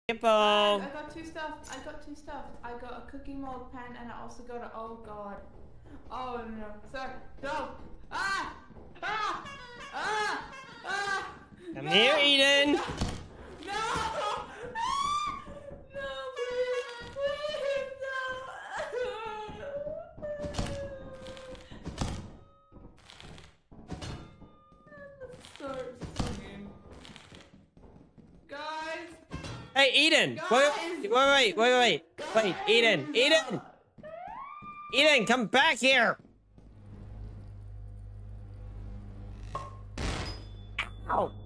Hippo. I got two stuff. I got a cookie mold pen and I also got a, oh god. Oh no. Sorry. No. Ah! Ah! Ah! Ah! Come no! here, Eden. No! No! Ah! No, please! Please, no! Start singing. Guys! Hey, Eden. Guys! Wait, Eden. Eden, come back here. Ow.